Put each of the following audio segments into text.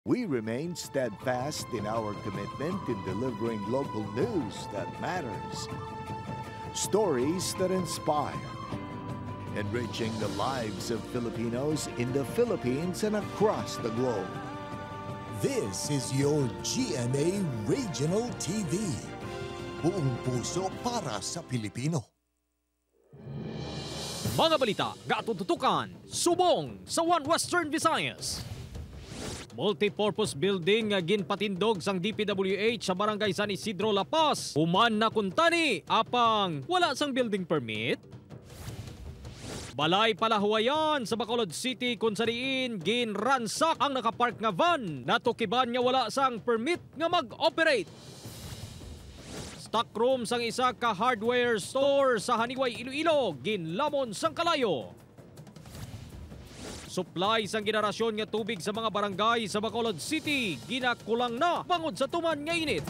We remain steadfast in our commitment in delivering local news that matters, stories that inspire, enriching the lives of Filipinos in the Philippines and across the globe. This is your GMA Regional TV. Buong puso para sa Pilipino. Mga balita, gatututukan, subong sa One Western Visayas. Multipurpose building nga ginpatindog sang DPWH sa Barangay San Isidro, La Paz. Human na kuntani, apang wala sang building permit. Balay palahuwayan sa Bacolod City kung sariin ginransak ang nakapark nga van. Natukiban nga wala sang permit nga mag-operate. Stockroom sang isa ka hardware store sa Haniway, Iloilo, ginlamon sang kalayo. Supply sang generasyon nga tubig sa mga barangay sa Bacolod City, ginakulang na bangod sa tuman nga init.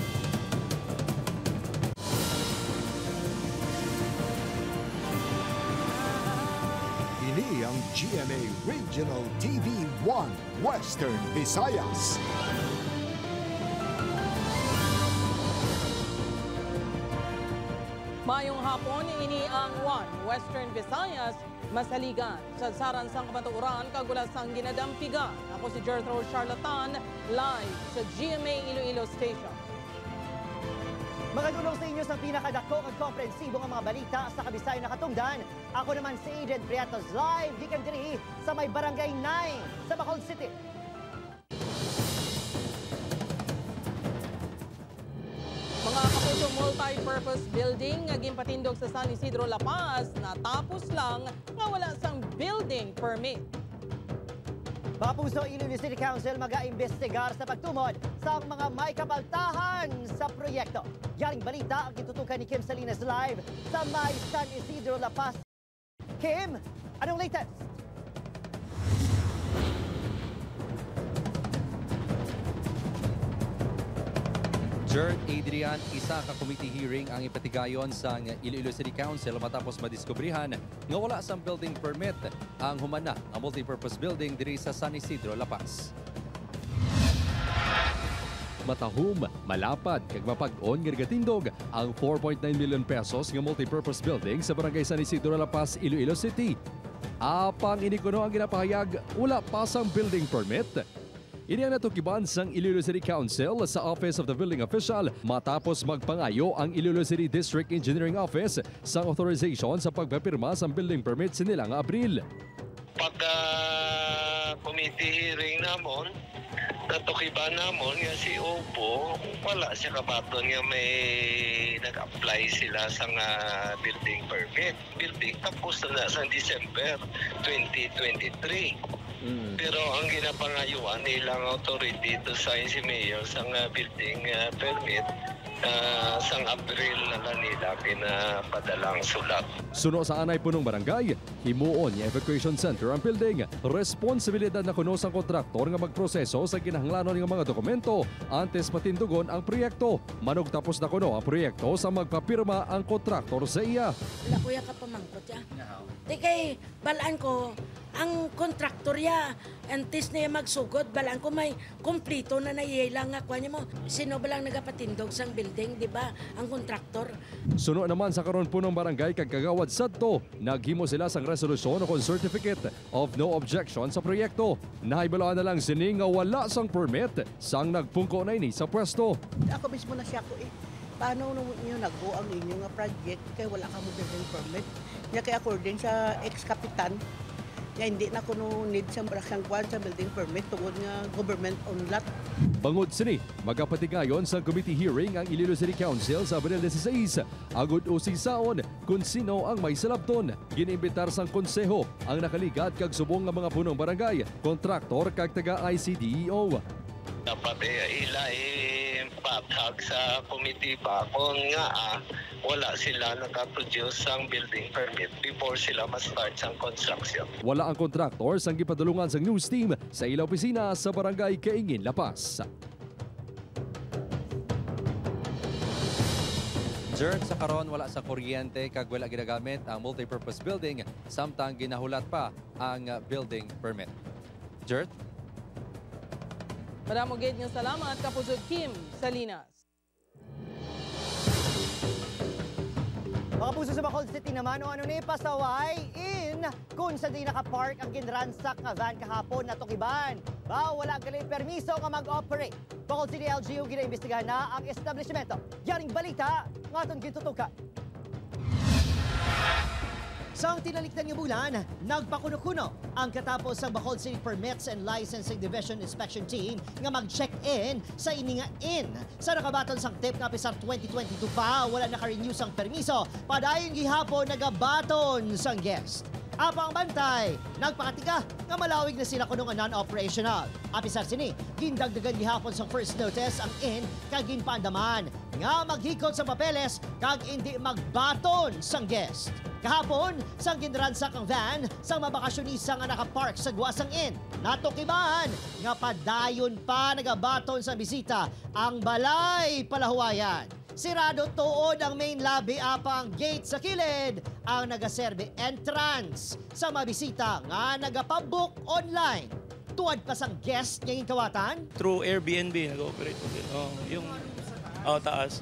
Ini ang GMA Regional TV 1 Western Visayas. Mayong hapon, ini ang One Western Visayas, masaligan sa saran sang kamatuuran kagulas sang ginadampigan. Ako si Jethro Charlatan, live sa GMA Iloilo Station. Makadulong sa inyo sa pinakadako at komprehensibo ng mga balita sa Kabisayan na Katungdan. Ako naman si Aiden Priatos, live gikan diri sa may Barangay 9 sa Bacolod City. Mga kapuso, multi-purpose building nga ginpatindog sa San Isidro, La Paz, natapos lang nga wala sang building permit. Mga puso, Iloilo City Council mag-aimbestigar sa pagtumod sa mga may kapaltahan sa proyekto. Yaring balita ang itutukan ni Kim Salinas live sa may San Isidro, La Paz. Kim, anong latest? Jert Adrian, isa ka committee hearing ang ipatigayon sa Iloilo City Council matapos madiskubrihan nga wala sang building permit ang humana ang multipurpose building diri sa San Isidro, La Paz. Matahum, malapad, kag mapag-on nga gatindog ang 4.9 million pesos nga multipurpose building sa Barangay San Isidro, La Paz, Iloilo City. Apang inikuno ang ginapahayag, wala pa sang building permit. Ini ang natukiban sang Iloilo City Council sa Office of the Building Official matapos magpangayo ang Iloilo City District Engineering Office sa authorization sa pagpapirma sa building permit sa nilang Abril. Pagka committee hearing namon, natukiban namon nga si Opo, wala siya kabaton nga may nag-apply sila sa building permit. Building tapos na sa December 2023. Pero ang ginapangayuan nilang authority to sign si Mayor sa building permit sang April na nila pinapadalang sulat. Suno sa anay punong barangay, himuon niya evacuation center ang building. Responsibilidad na kuno sang kontraktor nga magproseso sa kinahanglanon ng mga dokumento antes matindugon ang proyekto. Manog tapos na kuno ang proyekto sa magpapirma ang kontraktor sa iya. Wala kuya ka pamangkot ya. Di kay balaan ko ang kontraktor ya, antes na magsugod, balang ko may kumplito na naihilang nga kwa niya mo. Sino ba lang nagapatindog sang building, di ba? Ang kontraktor. Suno naman sa karon punong barangay kag kagawad sadto, naghimo sila sang resolusyon o certificate of no objection sa proyekto. Nahibalaan na lang sini nga wala sang permit sang nagpungko na ini sa pwesto. Ako mismo na siya ko paano nyo nag-go ang inyong project kay wala ka mo building permit? Nga kay according sa ex-kapitan, ya hindi na kuno need sa baraksang kwan sa building permit tungod nga government on lot. Bangod sini, magapatigayon sa committee hearing ang Iloilo City Council sa Abril 16. Agud usisaon kung sino ang may salabton. Ginimbitar sang konseho ang nakaligat kag subong nga mga punong barangay, kontraktor kag taga-ICDEO. Dapat ila patag sa committee pa kung nga wala sila nakaproduce ang building permit before sila ma-start sang construction. Wala ang kontraktor sang gipadulungan sang news team sa ila opisina sa Barangay Kaingin, La Paz. Jert, sa karon wala sa kuryente kag wala ginagamit ang multipurpose building samtang ginahulat pa ang building permit. Jert? Madamo gid nga salamat kapusod Kim Salinas. Mga puso sa Bacolod City naman, ano ni pasaway in kung sa di nakapark ang ginransak nga van kahapon na tukiban. Wala galing permiso nga mag-operate. Bacolod City LGU ginaimbestigahan na ang establishmento. Yaring balita nga atong gitutukan. Sa tinalikdan nga bulan, nagpakuno-kuno ang katapos ang Bacolod City Permits and Licensing Division Inspection Team nga mag-check-in sa ini nga in. Sa nakabaton sang tip nga pisar 2022 pa, wala naka-renew sang permiso, padayon gihapon nagabaton sang guest. Apang bantay, nagpakatika nga malawig na sila kuno nga non-operational. Apisar sini, gindagdagan gihapon sa first notice ang in kag ginpaandaman nga maghikot sa papeles kag hindi magbaton sang guest. Kahapon, sang ginransak ang van sang mabakasyonista nga nakapark sa guwasang in. Natukiban nga padayon pa nagabaton sa bisita ang balay palahuwayan. Sirado tuod ang main lobby apang gate sa kilid ang nagaserbe entrance sa mabisita nga nagapabook online. Tuwad pa sang guest ngayong kawatan? Through Airbnb nag-operate ko din. Yung taas.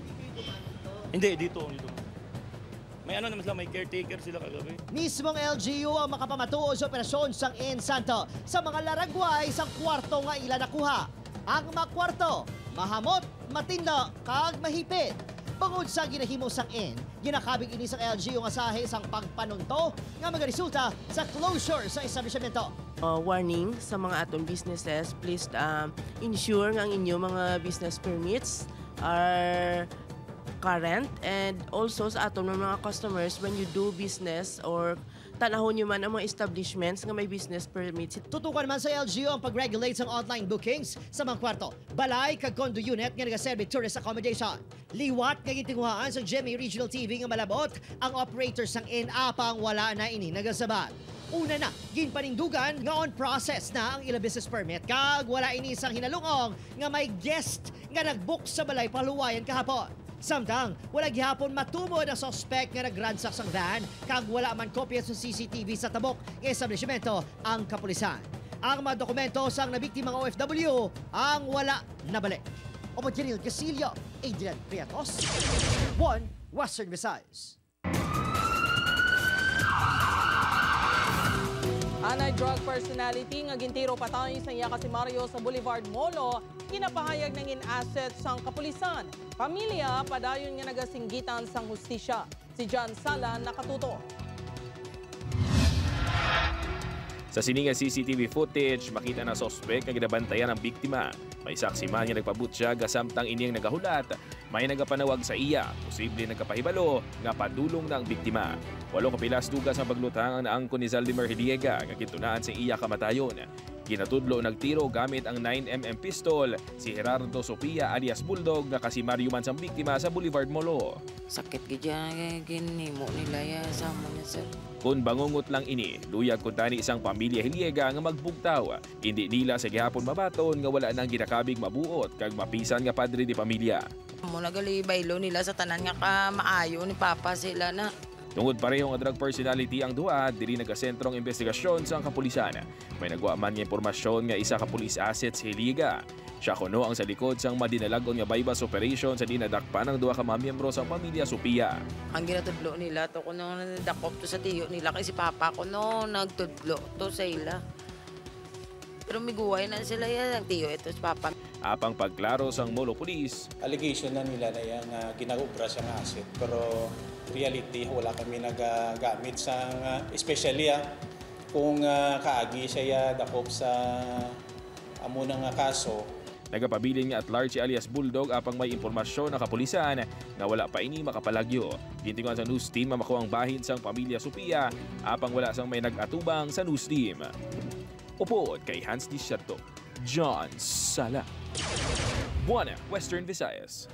Hindi, dito. May ano naman sila, may caretaker sila kagabi. Mismong LGU ang makapamatuo sa operasyon sang In Santo sa mga laragway sang kwarto nga ila nakuha. Ang mga kwarto, mahamot, matinda, kag mahipid. Bangod sa ginahimo sang In, ginakabig ini sang LGU nga sahe sang pagpanunto nga mga resulta sa closure sa establishmento. Warning sa mga atong businesses, please ensure nga ang inyong mga business permits are current, and also sa aton mga customers when you do business or tanahon nyo man ang mga establishments nga may business permits. Tutukan man sa LGU ang pag-regulate sa online bookings sa mga kwarto, balay kag condo unit nga nagaserbe tourist accommodation. Liwat nga gitinguhaan sa GMA Regional TV nga malabot ang operators sang In apang wala na ini nagasabat. Una na, ginpanindugan nga on process na ang ila business permit kag wala ini sang hinalungong nga may guest nga nagbook sa balay paluwayan kahapon. Samtang, wala gihapon matumod ang suspect nga nagransak sang van kag wala man kopya sa CCTV sa tabok ng establishmento ang kapulisan. Ang mga dokumento sang nabiktimang OFW ang wala nabalik. Opo, Jeril Casillo, Adrian Prietos, 1 Western Visayas. Anay drug personality nga gintiro patay sa iya kasi Mario sa Boulevard Molo, kinapahayag ng in-assets sang kapulisan. Pamilya, padayon nga nagasinggitan sang hustisya. Si John Sala nakatuto. Sa sininga CCTV footage, makita na suspect nga ginabantayan ang biktima. May saksi man nga nagpabutsyag samtang iniyang nagahulat, may nagapanawag sa iya, posible nagkapahibalo nga padulong na ang biktima. 8 kapilas dugas ang paglutang ang naangkon ni Zaldimer Hiliega nga kintunaan sa iya kamatayon. Ginatudlo nagtiro gamit ang 9mm pistol si Gerardo Sofia alias Bulldog nga kasimaryo man sang biktima sa Boulevard Molo. Sakit gidya ginimo nila ya sama niya sir. Kung bangungot lang ini, luyag kung tani isang pamilya Hiliega nga magbugtaw. Hindi nila sa gihapon mabaton nga wala nang ginakabig mabuot kag mapisan nga padre di pamilya. Muna gali baylo nila sa tanan nga ka maayo ni Papa sila na. Tungod pareho nga drug personality ang duha, diri nagasentrong investigasyon sa kapulisan. May nagwa man nga impormasyon nga isa ka police asset si Hiliega. Siya kuno ang sa likod sang madinalagon nga bypass operation sa dinadakpan ng duha ka mga miyembro sa pamilya Sofia. Ang ginatudlo nila to kuno nadakop to sa tiyo nila kay si Papa kuno nagtudlo to sa ila. Pero miguway na sila yan ang tiyo ito si Papa. Apang pagklaro sang Molo Police, allegation na nila na yung ginagubra sa asset, pero reality wala kami nagagamit sa especially kung kaagi siya dakop sa amo ng kaso. Nagapabilin nga at large alias Bulldog apang may impormasyon na kapulisan na wala pa ini makapalagyo. Gintinguan sa news team makuha ang bahin sang pamilya Sofia apang wala sang may nag-atubang sa news team. Upod kay Hans Discerto, John Sala, 1 Western Visayas.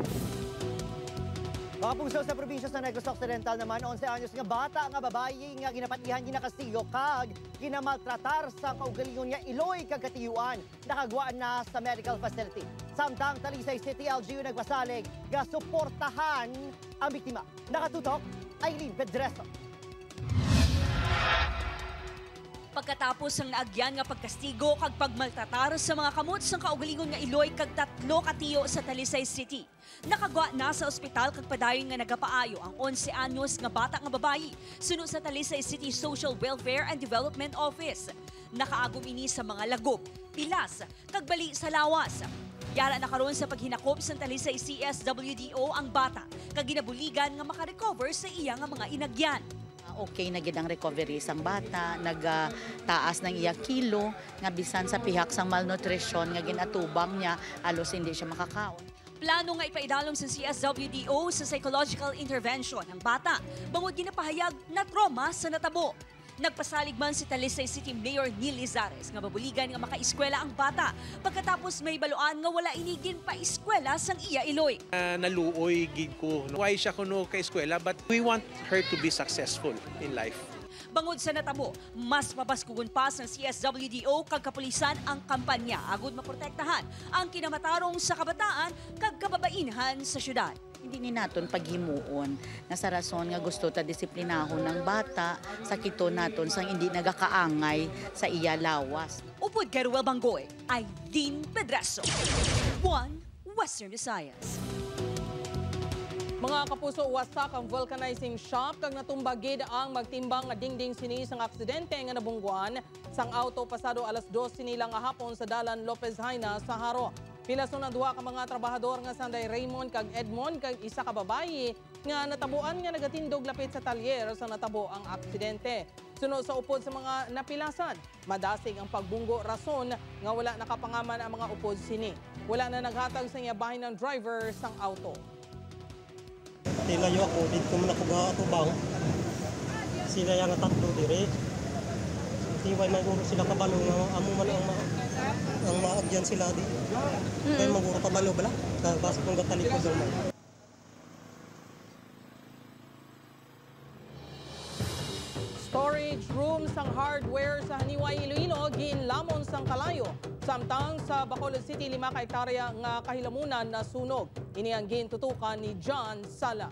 Mga puso sa probinsya sa Negros Occidental naman, 11 anyos nga bata nga babayi nga ginapatihan ginakastigo kag ginamaltratar sa kaugalingon nga iloy kag katiyuan nakagwaan na sa medical facility. Samtang Talisay City LGU nagpasalig nga suportahan ang biktima. Nakatutok, Aileen Pedreso. Pagkatapos ang naagyan nga pagkastigo kag pagmaltratar sa mga kamot sang kaugalingon nga Iloy kag 3 katiyo sa Talisay City. Nakagwa na sa ospital kag padayon nga nagapaayo ang 11 anyos nga bata nga babayi sunod sa Talisay City Social Welfare and Development Office. Nakaagom ini sa mga lagop, pilas, kag bali sa lawas. Yara na karon sa paghinakop sa Talisay CSWDO ang bata kag ginabuligan nga makarecover sa iya nga mga inagyan. Okay na gid ang recovery sang bata, nagtaas ng iya kilo, nga bisan sa pihak sang malnutrition nga ginatubang niya, alos hindi siya makakaon. Plano nga ipaidalom sa CSWDO sa psychological intervention ang bata, bangod ginapahayag na trauma sa natabo. Nagpasalig man si Talisay City Mayor Neil Lizares nga babuligan nga makaeskwela ang bata pagkatapos may baluan nga wala inigin pa eskwela sang iya Iloy. Naluoy gid ko. Why siya kuno ka eskwela, but we want her to be successful in life. Bangod sa natabo, mas mapaskugon pa sa CSWDO kag kapulisan ang kampanya agud maprotektahan ang kinamatarong sa kabataan kag kababainhan sa syudad. Hindi ni naton paghimuon nga sa rason nga gusto ta disiplinahon ng bata sa kito naton sang hindi nagakaangay sa iya lawas. Upod kay Ruel Banggoy, Aileen Pedraso, 1 Western Visayas. Mga kapuso, wasak ang vulcanizing shop kag natumbagid ang magtimbang nga dingding sini sang aksidente nga nabungguan sang auto pasado alas 2 sinilang nga hapon sa dalan Lopez Haina sa Haro. Pilason ang duha ka mga trabahador nga sanday Raymond kag Edmond kag isa ka babayi nga natabuan nga nagatindog lapit sa talyer sa natabo ang aksidente. Sunod sa upod sa mga napilasan, madasig ang pagbunggo rason nga wala nakapangaman ang mga upod sini. Wala na naghatag sa iya bahin ng driver sang auto. Tilayo ako, dito man ako bang. Sila yang tatlo dire. Tiway maguro sila kabalo nga amo man ang maagyan sila di. Kaya maguro kabalo bala. Basta kung gatalikod mo. Storage room sang hardware sa Haniway, Iloilo, ginlamon sang kalayo. Samtang sa Bacolod City, 5 ka hektarya nga kahilamunan na sunog. Ini ang gintutukan ni John Sala.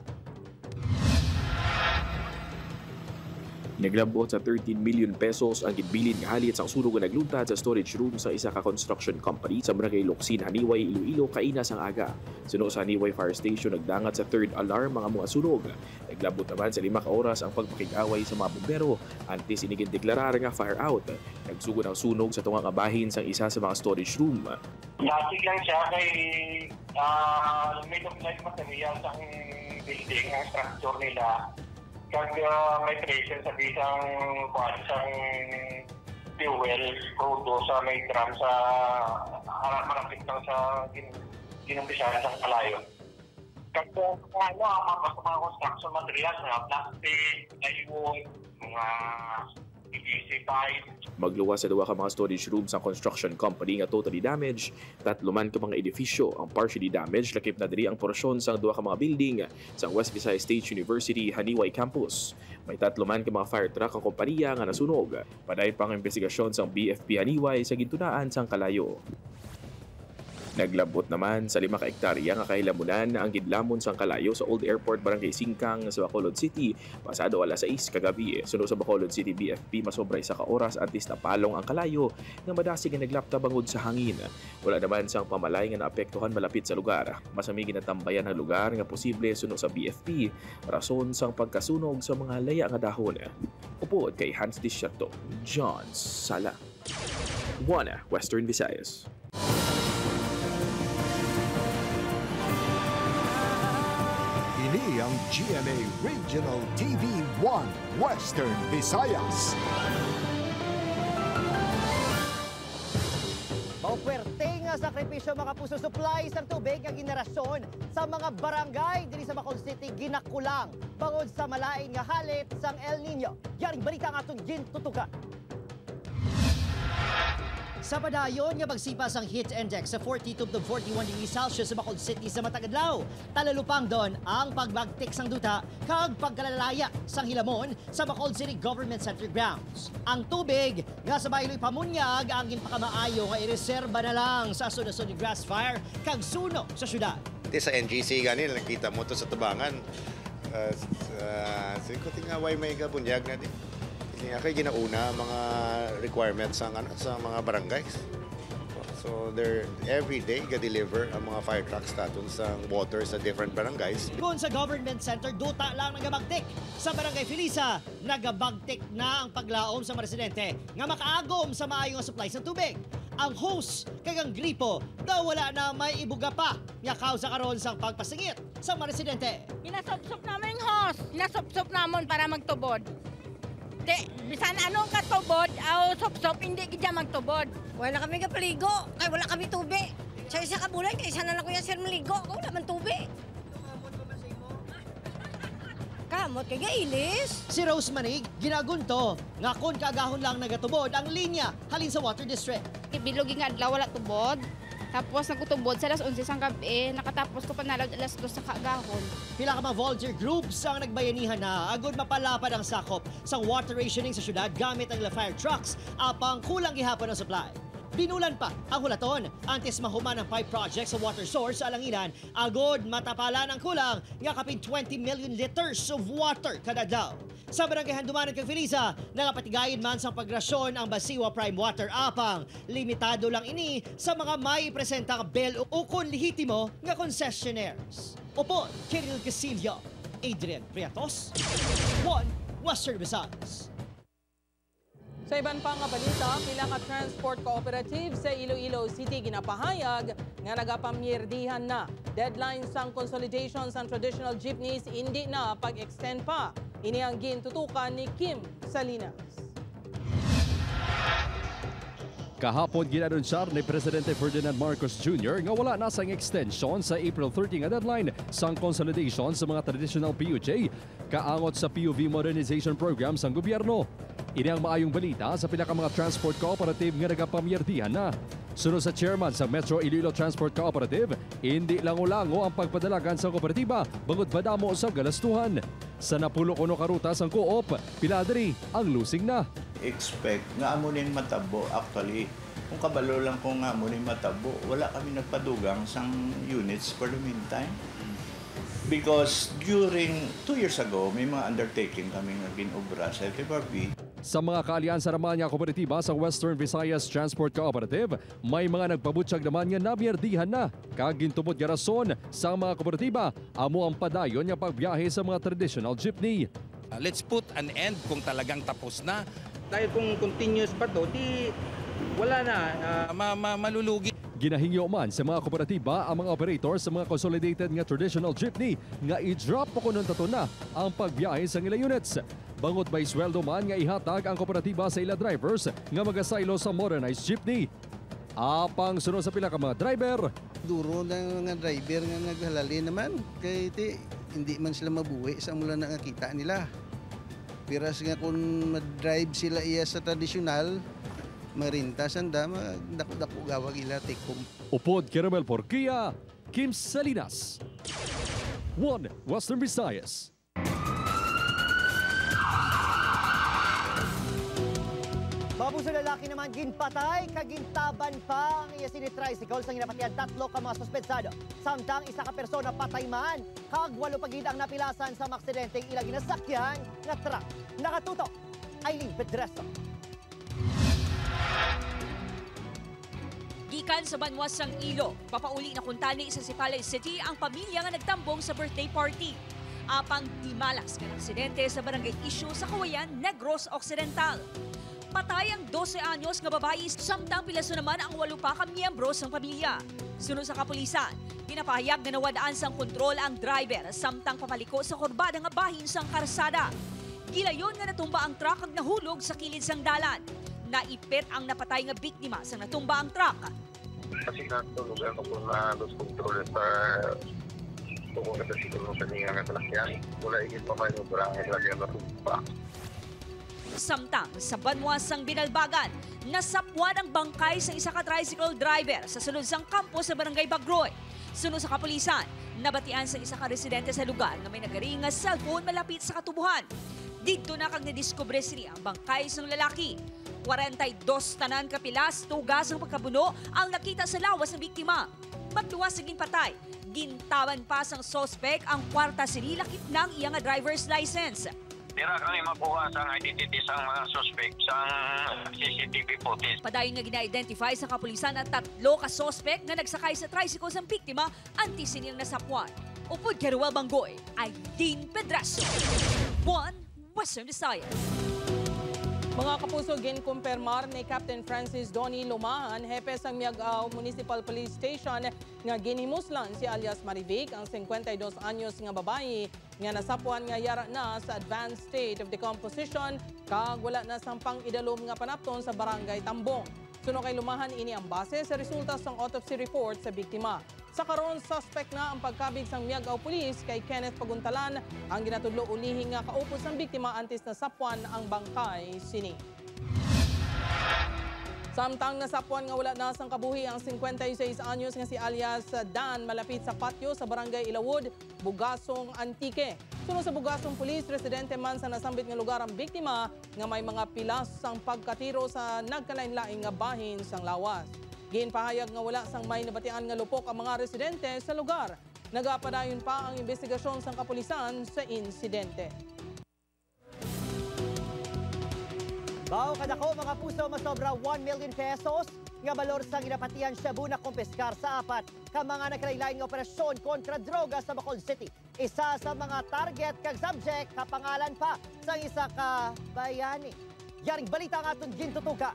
Naglabot sa 13 million pesos ang gidbilin nga halit sa sunog nga nagluntad sa storage room sa isa ka construction company sa Barangay Locsin, Haniway, Iloilo, kainas ang aga. Suno sa Haniway Fire Station nagdangat sa third alarm mga mga sunog. Naglabot naman sa 5 ka oras ang pagpakig-away sa mga bumbero antes inigin deklarar nga fire out. Nagsugod ang sunog sa tunga nga bahin sa isa sa mga storage room. Lasig lang siya kay may document material sa building, ang structure nila. Kag may presence sa bisang fuel, crudo sa may drum sa malapit lang sa ginumpisahan sa kalayo. Kag mga construction materials na plastic, plywood, mga PVC pipe. Magluwas sa 2 ka mga storage rooms ang construction company nga totally damaged. 3 man ka mga edifisyo ang partially damaged. Lakip na diri ang porsyon sa 2 ka mga building sa West Visayas State University Haniway Campus. May 3 man ka mga fire truck ang kompanya nga nasunog. Padayon pang investigasyon sa BFP Haniway sa gintunaan sang kalayo. Naglabot naman sa 5 ka hektarya nga kahilamunan ang gidlamon sang kalayo sa Old Airport Barangay Singkang sa Bacolod City pasado alas 6 kagabi. Sunod sa Bacolod City BFP masobra 1 ka oras antes napalong ang kalayo nga madasig nga naglapta bangod sa hangin. Wala naman sang pamalay nga naapektuhan malapit sa lugar. Masami ginatambayan ang lugar nga posible sunod sa BFP rason sang pagkasunog sa mga laya nga dahon. Upod kay Hans Dishato, John Sala, 1 Western Visayas. Ini ang GMA Regional TV 1 Western Visayas. Maupuwerte nga sakripisyo mga puso supply sa tubig nga generasyon sa mga barangay diri sa Bacolod City ginakulang bangod sa malain nga halit sang El Nino. Yaring balita nga atong gintutukan. Sa padayon nga magsipas ang heat index sa 42 to 41 degrees Celsius sa Bacolod City sa matag adlaw. Talalupang doon ang pagbagtik sang duta kag pagkalalaya sang hilamon sa Bacolod City Government Center grounds. Ang tubig nga sa Bayloy Pamunyag ang ginpakamaayo nga ireserba na lang sa sunod-sunod grass fire kag sunog sa syudad. Sa NGC gani nakita mo to sa tabangan. Siko tingaway may kabunyag na di. Kaya ginauna mga requirements sa mga barangays. So every day ga-deliver ang mga fire trucks natin sa water sa different barangays. Kung sa government center, duta lang nagabagtik. Sa Barangay Felisa, nagabagtik na ang paglaom sa mga residente nga makaagom sa maayong supply sa tubig. Ang host kagang gripo daw wala na may ibuga pa. Nga kausa karon sang pagpasingit sa mga residente. Inasop-sop namin host. Inasop-sop namon para magtubod. Bisan anong katubod, sop-sop, hindi kita magtubod. Wala kami kapaligo, ay wala kami tubig. Sa isa ka bulay, isa na lang kuya sir maligo, wala man tubig. Kamot kay gailis. Si Rose Manig, ginagunto, nga kun kaagahon lang nagatubod ang linya halin sa Water District. Ibilog nga adlaw wala tubod. Tapos nagutubod sa alas 11 sang gabi, nakatapos ko panalad alas 2 sa kaagahon. Pila ka mga volunteer groups ang nagbayanihan na agud mapalapad ang sakop sa water rationing sa syudad gamit ang fire trucks apang kulang gihapon ang supply. Binulan pa ang hulaton antes mahuman ang pipe project sa water source sa Alanginan agud matapalan ang kulang nga kapin 20 million liters of water kada adlaw. Sa barangay Handumanan kag Felisa, nangapatigayin man sa pagrasyon ang Basiwa Prime Water apang limitado lang ini sa mga may presenta nga bill o kun lehitimo nga concessionaires. Upon Kiril Casillo, Adrian Priatos, One Western Visayas. Sa iban pang balita, pila ka transport cooperative sa Iloilo City ginapahayag nga nagapamyerdihan na. Deadline sang consolidation sa traditional jeepneys hindi na pag-extend pa. Ini ang gintutukan ni Kim Salinas. Kahapon ginanunsyar ni Presidente Ferdinand Marcos Jr. nga wala na sang extension sa April 30 nga deadline sang consolidation sa mga traditional PUJ kaangot sa PUV modernization program sang gobyerno. Ini ang maayong balita sa pila ka mga transport cooperative nga nagapamyerdihan na. Sunod sa chairman sa Metro Iloilo Transport Cooperative, hindi lango-lango ang pagpadalagan sa kooperatiba bangod padamo sa galastuhan. Sa napulo-kuno karuta sang co-op, piladri ang losing na. Expect nga amunin matabo. Actually, kung kabalo lang kung nga amunin matabo, wala kami nagpadugang sang units for the meantime. Because during 2 years ago, may mga undertaking kami nga ginobra sa LTFRB. Sa mga kaalyansa naman nga kooperatiba sa Western Visayas Transport Cooperative, may mga nagpabutyag naman nga nabiyerdihan na. Kagintubod nga rason sa mga kooperatiba, amo ang padayon nga pagbiyahe sa mga traditional jeepney. Let's put an end kung talagang tapos na. Dahil kung continuous pa to, di wala na, malulugi. Ginahingyo man sa mga kooperatiba ang mga operators sa mga consolidated nga traditional jeepney nga i-drop po kuno tato na ang pagbiyahe sa ila units. Bangot by sweldo man nga ihatag ang kooperatiba sa ila drivers nga magasaylo sa modernized jeepney. Apang sunod sa pila ka mga driver. Duro ng mga driver nga naghalali naman kay hindi man sila mabuhi sa mula na nakita nila. Piras nga kung mag-drive sila iya sa tradisyonal, marinta sanda, dako-dako gawag ila tekom. Upod Caramel Porquia, Kim Salinas. One Western Visayas. Babuso lalaki naman ginpatay, kagintaban pa ang iya sinitricycle sa ginapatian 3 ka mga suspensado. Samtang isa ka persona patay man, kag 8 pagid ang napilasan sa aksidenteng ilang ginasakyan nga truck. Nakatutok, Aileen Pedreso. Gikan sa Banwasang Ilo, papauli na kuntani sa Sipalay City ang pamilya nga nagtambong sa birthday party. Apang timalas ka ng aksidente sa barangay Issue sa Kawayan, Negros Occidental. Patay ang 12 anyos nga babae, samtang pilaso naman ang 8 pa ka miyembro ng pamilya. Sunod sa kapulisan, pinapahayag na nawadaan sang kontrol ang driver, samtang papaliko sa kurbada nga bahin sang karsada. Gilayon nga natumba ang truck ag nahulog sa kilid sang dalan. Naipit ang napatay nga biktima sang natumba ang truck. Kasi natulog ako kung los kontrol sa tungkol sa siguro sa niya nga talakyan. Wala igit pa may ubrangin lagi ang natumba. Samtang sa Banwasang Binalbagan, nasapwan ang bangkay sa isa ka tricycle driver sa sunod sang kampo sa Barangay Bagroy. Sunod sa kapulisan, nabatian sa isa ka residente sa lugar na may nagaring nga cellphone malapit sa katubuhan. Dito na kag nadiskubre sini ang bangkay sang lalaki. 42 tanan kapilas, tugas ang pagkabuno ang nakita sa lawas ng biktima. Magluwas sa ginpatay, gintawan pa sang sospek ang kwarta sini lakip ng iyang driver's license. Dira kami makuha sa identity sa mga suspect sa CCTV footage. Padayon nga gina-identify sa kapulisan ang 3 ka suspect na nagsakay sa tricycle sa biktima anti sining nasapuan. Upod kay Ruel Banggoy, Aileen Pedraso. 1 Western Visayas. Mga kapuso, ginkumpirmar ni Captain Francis Donnie Lumahan, hepe sa Miagao Municipal Police Station, nga ginhimuslan si alias Marivic, ang 52 anyos nga babae, nga nasapuan nga yara na sa advanced state of decomposition, kag wala na sampang idalom nga panapton sa barangay Tambong. Suno kay Lumahan ini ang base sa resulta ng autopsy report sa biktima. Sa karon, suspect na ang pagkabig sang Miagao Police kay Kenneth Paguntalan, ang ginatudlo ulihin nga kaupos ng biktima antes na sapuan ang bangkay sini. Samtang nasapuan nga wala na sang kabuhi ang 56 anyos nga si alias Dan malapit sa patio sa barangay Ilawod, Bugasong Antique. Sunod sa Bugasong Police, residente man sa nasambit nga lugar ang biktima nga may mga pilas sang pagkatiro sa nagkalain-laing nga bahin sang lawas. Ginpahayag nga wala sang may nabatian nga lupok ang mga residente sa lugar. Nagapadayon pa ang investigasyon sang kapulisan sa insidente. Bao kadako mga puso, masobra 1 million pesos nga balor sa ginapatian Shabu na kumpiskar sa 4 ka mga nagkalain nga operasyon kontra droga sa Bacolod City. Isa sa mga target kag subject kapangalan pa sa isa ka bayani. Yaring balita nga atong gintutuka.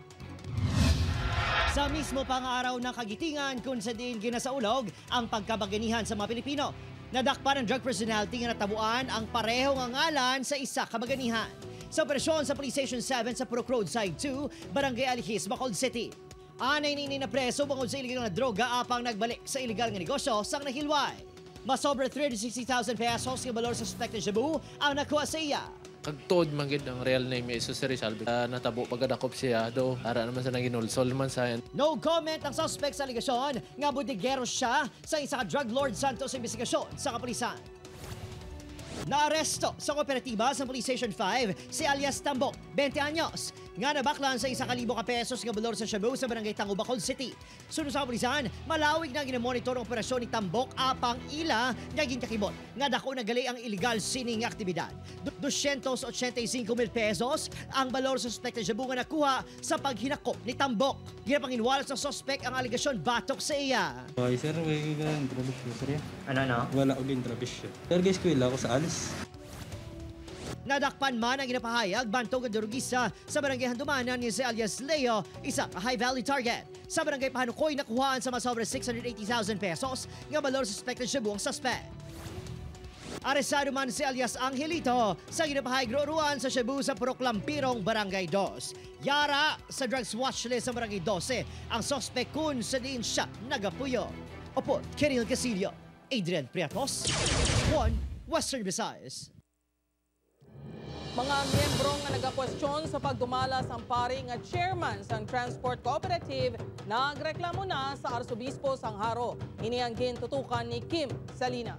Sa mismo pang-araw ng kagitingan kung sa diin ginasaulog ang pagkabaganihan sa mga Pilipino, nadakpan ng drug personality nga natabuan ang pareho nga ngalan sa isa ka baganihan. Sa operasyon sa Police Station 7 sa Purok Road Side 2, Barangay Alihis, Bacolod City. Anay nini na preso bangod sa iligal na droga apang nagbalik sa iligal nga negosyo sang nahilway. Masobra 360,000 pesos nga balor sa suspected Shabu ang nakuha sa iya. Kagtod manggid ang real name ni Jesus Rizal. Natabo pagkadakop siya do para naman sa naginulsol man sa yan. No comment ang suspect sa aligasyon nga bodeguero siya sa isa ka drug lord Santos investigasyon sa kapulisan. Naaresto sa kooperatiba sa Police Station 5 si alias Tambok, 20 anyos, nga nabaklan sa 1,000 pesos nga balor sa Shabu sa Barangay Tango, Bacolod City. Sunod sa kapulisan, malawig na ginamonitor ang operasyon ni Tambok apang ila nga gintakibot nga dako na gali ang illegal sining aktibidad. 285,000 pesos ang balor sa suspect na Shabu nga nakuha sa paghinakop ni Tambok. Ginapanginwalas sa suspect ang aligasyon batok sa iya. Ay sir, may intrabisyon sir. Ano? Wala og intrabisyon. Sir, guys, kuila ako sa alis. Nadakpan man ang ginapahayag bantog ang durugisa sa barangay Handumanan ni si alias Leo, isa ka high-value target. Sa barangay Pahanukoy, nakuhaan sa masobra 680,000 pesos nga balor sa suspected Shabu ang suspect. Aresado man si alias Angelito sa ginapahayag ruruan sa Shabu sa Purok Lampirong, Barangay 2. Yara sa drugs watchlist sa Barangay 12 ang suspect kun sa diin siya nagapuyo. Opo, Keril Casillo, Adrian Priatos, 1 Western Visayas. Mga miyembro nga nagakwestiyon sa pagdumalas ang pari nga chairman sa Transport Cooperative nagreklamo na sa Arsobispo sang Haro. Ini ang gintutukan ni Kim Salinas.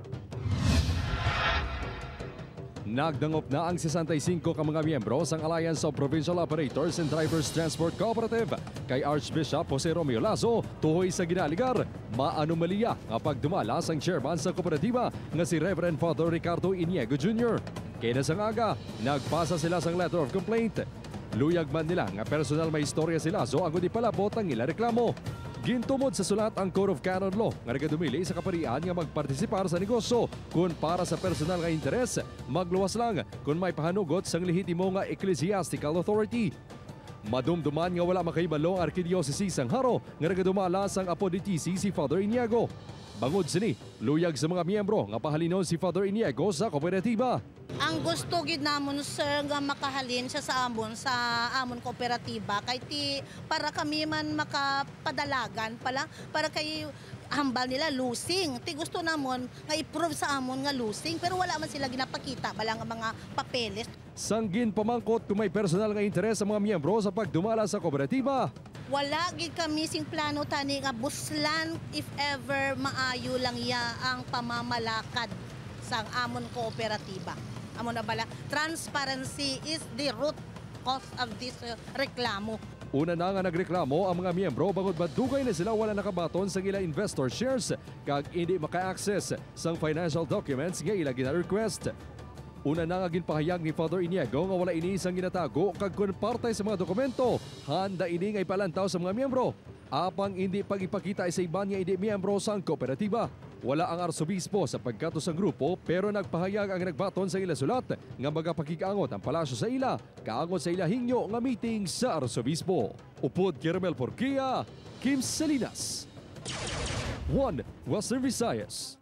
Nagdangop na ang 65 ka mga miyembro sang Alliance of Provincial Operators and Drivers Transport Cooperative kay Archbishop Jose Romeo Lazo tuhoy sa ginaligar. Maanomaliya nga pagdumalas ang chairman sa kooperatiba nga si Reverend Father Ricardo Iniego Jr. Kaya sa aga, nagpasa sila sang letter of complaint. Luyag man nila nga personal may istorya si Lazo ang di palabot ang ila reklamo. Gintumod sa sulat ang Code of Canon Law nga nagadumili sa kaparian nga magpartisipar sa negosyo kung para sa personal nga interes, magluwas lang kung may pahanugot sang lehitimo nga ecclesiastical authority. Madumduman nga wala makahibalo ang Arkidiocese sang Haro nga nagadumala sang apo ni TC si Father Iniego. Bangod sini, luyag sa mga miyembro nga pahalinon si Father Iniego sa kooperatiba. Ang gusto gid namon sir nga makahalin siya sa amon kooperatiba kay ti para kami man makapadalagan pala para kay hambal nila losing. Ti gusto namon nga i-prove sa amon nga losing pero wala man sila ginapakita bala nga mga papeles. Sanggin pamangkot kung may personal nga interes sa mga miyembro sa pagdumala sa kooperatiba. Wala gid kami sing plano tani nga buslan if ever maayo lang ya ang pamamalakad sa amon kooperatiba. Amo na bala, transparency is the root cause of this reklamo. Una na nga nagreklamo ang mga miyembro bangod madugay na sila wala nakabaton sa ila investor shares kag hindi maka-access sang financial documents nga ila gina-request. Una na nga ginpahayag ni Father Iniego nga wala ini isang ginatago kag kun parte sa mga dokumento, handa ini nga ipalantaw sa mga miyembro. Apang hindi pag-ipakita sa iban nga hindi miyembro sang kooperatiba. Wala ang arsobispo sa pagkato sa grupo pero nagpahayag ang nagbaton sa ila sulat nga magapakikaangot ang palasyo sa ila kaangot sa ila hingyo nga meeting sa arsobispo. Upod Caramel Porquia, Kim Salinas. 1 Western Visayas.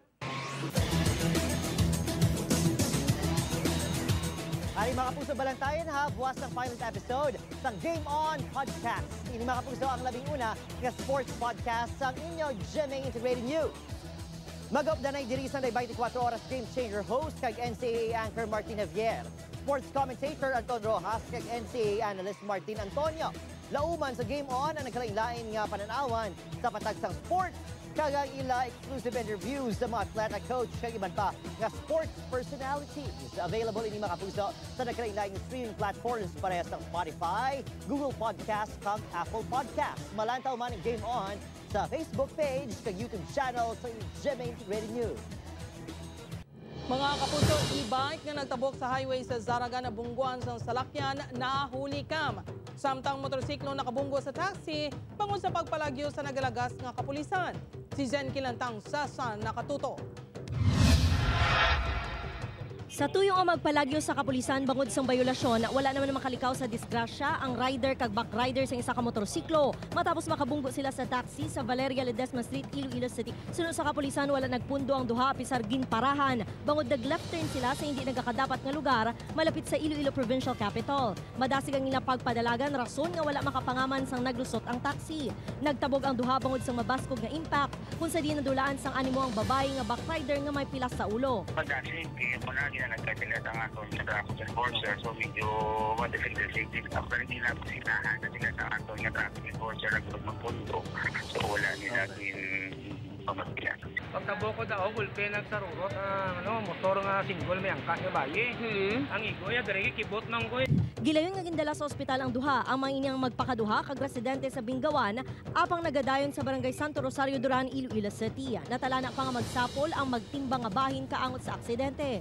Ay mga kapuso, balantayan ha, buwas ng pilot episode ng Game On Podcast. Ini mga kapuso ang labing una ng sports podcast sa inyo GMA Integrated News. Mag-up na diri sa 24 oras game changer host kag NCAA anchor Martin Javier. Sports commentator Anton Rojas kag NCAA analyst Martin Antonio. Lauman sa Game On ang nagkalain-lain nga pananawan sa patagsang sports kag ila exclusive interviews sa mga atleta, coach kag iban pa nga sports personalities. Available ini mga kapuso sa nagkalain-lain streaming platforms parehas ng Spotify, Google Podcast kag Apple Podcast. Malantaw man ang Game On sa Facebook page kag YouTube channel sa GMA Integrated News. Mga kapuso, e-bike nga nagtabok sa highway sa Zaragan, Bungguan sa salakyan nahuli kam. Samtang motorsiklo nakabunggo sa taxi, bangon sa pagpalagyo sa nagalagas nga kapulisan. Si Zen Kilantang Sasa nakatuto. Sa tuyong ang magpalagyo sa kapulisan bangod sang bayolasyon, wala naman makalikaw sa disgrasya ang rider kag backrider sa isa ka motorsiklo matapos makabunggo sila sa taxi sa Valeria Ledesma Street, Iloilo City. Sunod sa kapulisan, wala nagpundo ang duha pisar ginparahan bangod nag-left turn sila sa hindi nagakadapat nga lugar malapit sa Iloilo Provincial Capital. Madasig ang pagpadalagan rason nga wala makapangaman sang naglusot ang taxi. Nagtabog ang duha bangod sang mabaskog nga impact kung sa di nadulaan sang animo ang babae nga backrider nga may pilas sa ulo. Nagkatilat ang aton sa traffic enforcer, so medyo ma-defective safety. After hindi na po sinahan na sila sa aton nga traffic enforcer ang magpunto, so wala nila din pamagpilan. Pagtabo ko daw, gulpe nagsarurot motor nga single may angka nga bayi. Ang igo ya dire kibot nang ko. Gilayon nga gindala sa ospital ang duha, ang mga inyang magpakaduha kag residente sa Bingawan, apang nagadayon sa Barangay Santo Rosario, Duran, Iloilo City. Natalana pa nga magsapol ang magtimbang nga bahin kaangot sa aksidente.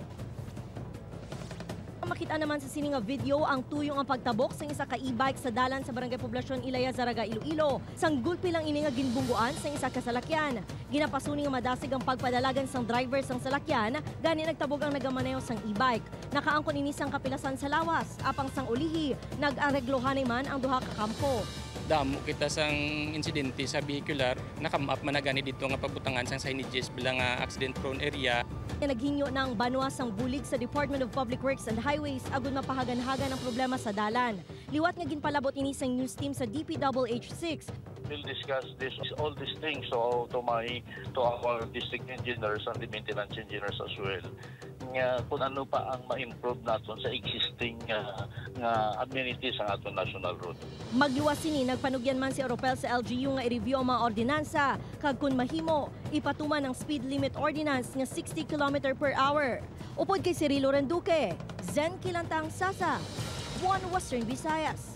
Makita naman sa sining nga video ang tuyong ang pagtabok sa isa ka e-bike sa dalan sa Barangay Poblasyon Ilaya, Zaraga, Iloilo. Sanggulpi lang ini nga ginbungguan sa isa ka salakyan. Ginapasuni nga madasig ang pagpadalagan sang driver sang salakyan, gani nagtabog ang nagamaneho sang e-bike. Nakaangkon ini sang kapilasan sa lawas, apang sang ulihi, nag-areglohan man ang duha ka kampo. Damo kita sang insidente sa vehicular, nakamap man na gani dito nga pabutangan sang signages bilang accident prone area. Naghinyo ng banwa sang bulig sa Department of Public Works and Highways agud mapahagan-hagan ang problema sa dalan. Liwat nga ginpalabot ini sang news team sa DPWH6. We'll discuss all these things to our district engineers and the maintenance engineers as well. Kung ano pa ang ma-improve natin sa existing amenities ang ating national road. Magluwas sini, nagpanugyan man si Oropel sa LGU nga i-review ang mga ordinansa. Kag kun mahimo, ipatuman ang speed limit ordinance nga 60 km/h. Upod kay Cirilo Renduque, Zen Kilantang Sasa, 1 Western Visayas.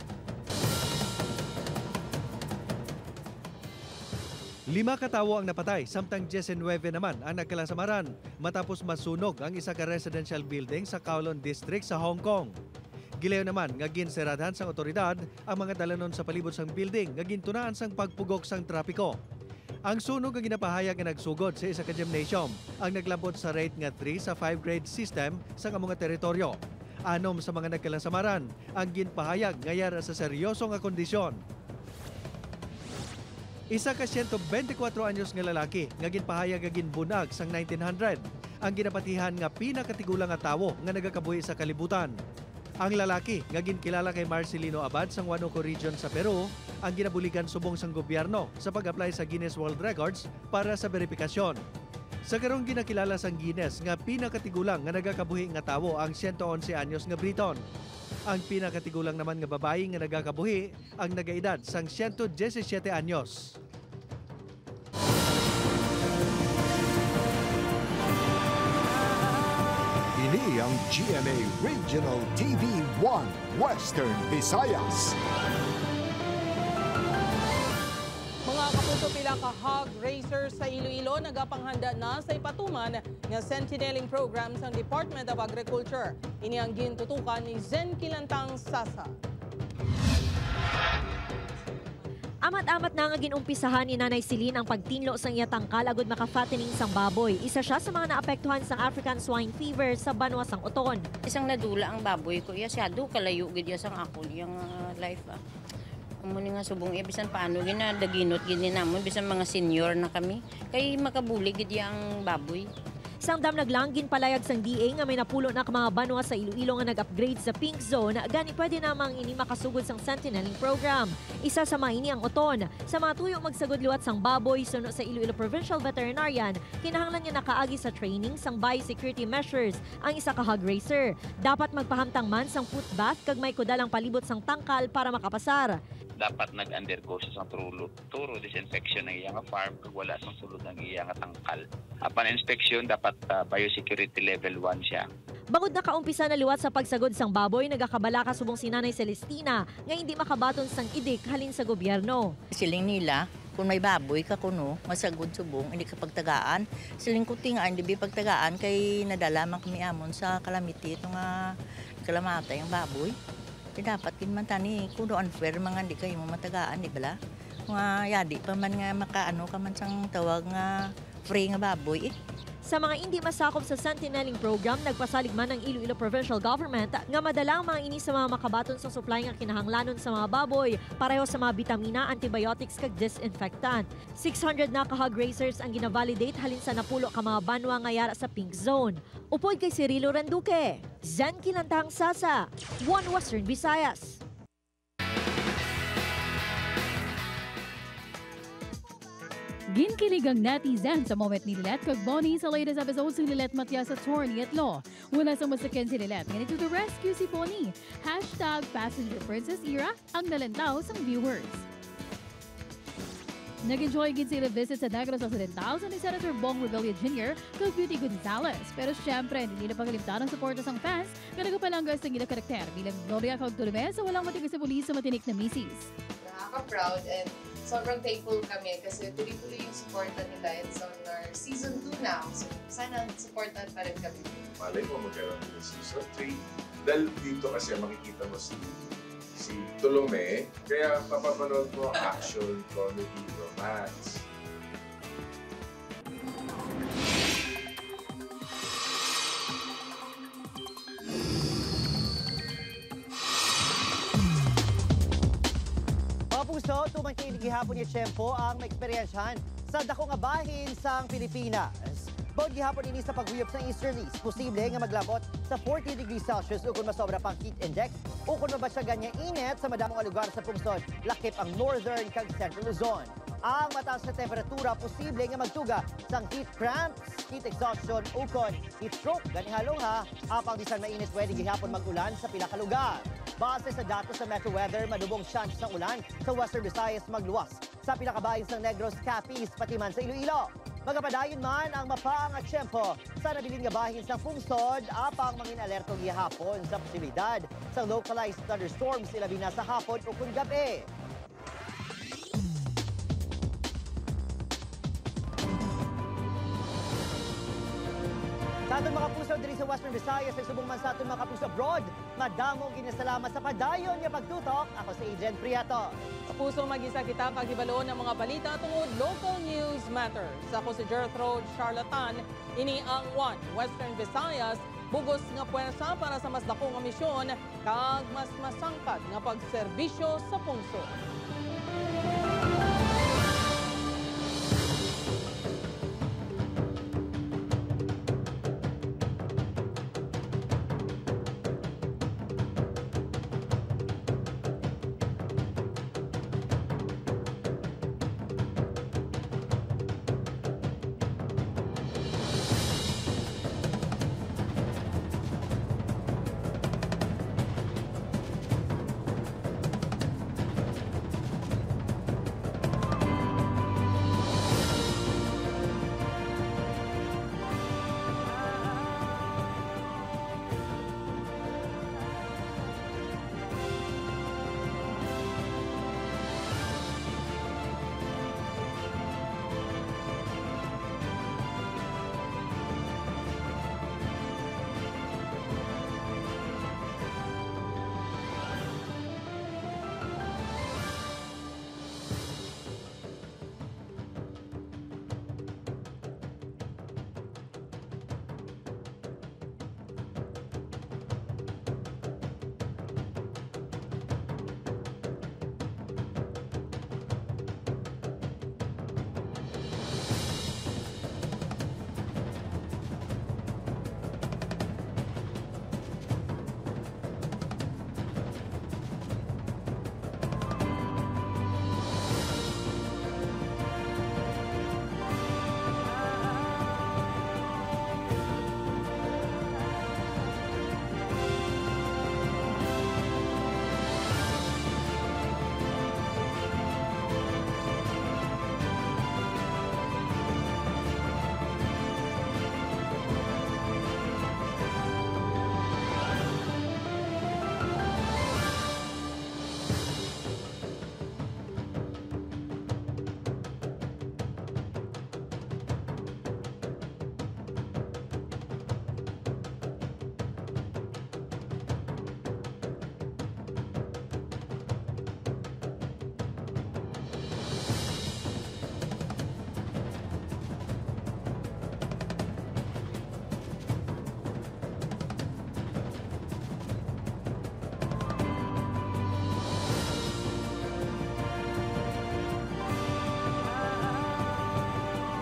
5 katawo ang napatay, samtang 19 naman ang nagkalasamaran matapos masunog ang isa ka residential building sa Kowloon District sa Hong Kong. Gilayo naman nga ginseradhan sang otoridad ang mga dalanon sa palibot sang building nga gintunaan sang pagpugok sang trapiko. Ang sunog nga ginapahayag nga nagsugod sa isa ka gymnasium ang naglabot sa rate nga 3 sa 5 grade system sa mga teritoryo. 6 sa mga nagkalasamaran ang ginpahayag nga yara sa seryoso nga kondisyon. Isa ka 124 anyos nga lalaki nga ginpahayag nga ginbunag sang 1900 ang ginapatihan nga pinakatigulang nga tawo nga nagakabuhi sa kalibutan. Ang lalaki nga ginkilala kay Marcelino Abad sang Huánuco Region sa Peru ang ginabuligan subong sang gobyerno sa pag-apply sa Guinness World Records para sa verifikasyon. Sa karong ginakilala sang Guinness nga pinakatigulang nga nagakabuhi nga tawo ang 111 anyos nga Briton. Ang pinakatigulang naman nga babae nga nagakabuhi ang nagaedad sang 117 anyos. Ini ang GMA Regional TV 1 Western Visayas. Mga kapuso, pila ka hog racers sa Iloilo nagapanghanda na sa ipatuman nga sentineling program sa Department of Agriculture. Ini ang gintutukan ni Zen Kilantang Sasa. Amat-amat na nga ginumpisahan ni Nanay Celine ang pagtinlo sang iya tangkal agud maka-fattening sang baboy. Isa siya sa mga naapektuhan sang African swine fever sa Banwa sang Uton. Isang nadula ang baboy ko, iya siya do kalayo gid sang ako yang life. Muni nga subong bisan paano ginadaginot gid ni namon bisan mga senior na kami kay makabuli gid yang baboy. Sang dam naglanggin palayag sang DA nga may napulo na mga banwa sa Iloilo nga nag-upgrade sa pink zone, gani pwede namang ini makasugod sang sentineling program. Isa sa mga ini ang Uton. Sa mga tuyo magsagod liwat sang baboy suno sa Iloilo Provincial Veterinarian, kinahanglan niya nakaagi sa training sang biosecurity measures ang isa ka hog racer. Dapat magpahamtang man sang foot bath kag may kudalang palibot sang tangkal para makapasar. Dapat nag-undergo sa thorough disinfection ng iyang farm kung wala sang sulod ng iyang tangkal. Upon inspection, dapat biosecurity level 1 siya. Bangod na kaumpisa na liwat sa pagsagod sang baboy, nagakabala ka subong si Nanay Celestina nga hindi makabaton sang idik halin sa gobyerno. Siling nila, kung may baboy ka kuno, masagod subong, hindi ka pagtagaan. Siling kutingaan, hindi pagtagaan kay nadala man kami amon sa kalamiti itong kalamatay ang baboy. Dapat kin man tani kuno unfair mga hindi kayo matagaan di bala nga yadi pa man nga makaano ka man sang tawag nga free nga baboy. Sa mga hindi masakop sa sentineling program, nagpasalig man ang Iloilo Provincial Government nga madalang mga ini sa mga makabaton sa supply nga kinahanglanon sa mga baboy pareho sa mga bitamina, antibiotics kag disinfectant. 600 na ka hog racers ang ginavalidate halin sa napulo ka mga banwa nga yara sa pink zone. Upod kay Cirilo Randuque, Zen Kilantang Sasa, One Western Visayas. Ginkilig ang netizen sa moment ni Lilet kag Bonnie sa latest episode si Lilet Matias sa Attorney at Law. Wala sa masakin si Lilet, nganito to the rescue si Bonnie. #Passenger Princess Era ang nalantaw sa viewers. Nag-enjoy gid sila visit sa Negros Occidental sa ni Senator Bong Revilla Jr. kag Beauty Gonzales. Pero syempre, hindi na pagkalimtan ang suporta sang fans nga nagapalanggas ng ilang karakter bilang Gloria kag Tolome sa walang matigas sa pulis sa matinik na misis. Nakaka-proud and sobrang thankful kami kasi tuloy-tuloy yung supportan nila. It's on our season 2 now. So sana supportan pa rin kami. Malay mo magkaroon ng season 3. Dahil dito kasi makikita mo si Tolome, kaya papapanood mo action, comedy, romance. Puso, tumangkilig gihapon ni Tiyempo ang maeksperiensyahan sa dako nga bahin sang Pilipinas. Bawod gihapon ini sa paghuyop sa easterlies, posible nga maglabot sa 40 degrees Celsius o kung masobra pang heat index o kung mabasya ganya init sa madamong lugar sa pungsod, lakip ang northern kag central Luzon. Ang mataas na temperatura posible nga magtuga sang heat cramps, heat exhaustion o kon heat stroke. Ganihalong ha, apang bisan mainit pwede gihapon magulan sa pila ka lugar. Base sa datos sa Metro Weather, madubong chance ng ulan sa Western Visayas magluwas sa pinakabayan ng Negros, Capiz, pati man sa Iloilo. Magapadayon man ang mapaang at tiyempo sa nabilin nga bahin sa pungsod, apang mangin alerto gihapon sa posibilidad sa localized thunderstorms ilabi na sa hapon o kung gabi. Sa atong mga puso diri sa Western Visayas sa subong man sa atong mga puso abroad, madamong ginasalamat sa padayon nga pagtutok. Ako si Adrian Priato. Puso mag-isa kita paghibaloon ng mga balita tungod Local News Matters. Ako si Gertrude Charlatan. Ini ang One Western Visayas, bugos nga puwersa para sa mas dakong nga misyon kag mas masangkad nga pagserbisyo sa pungsod.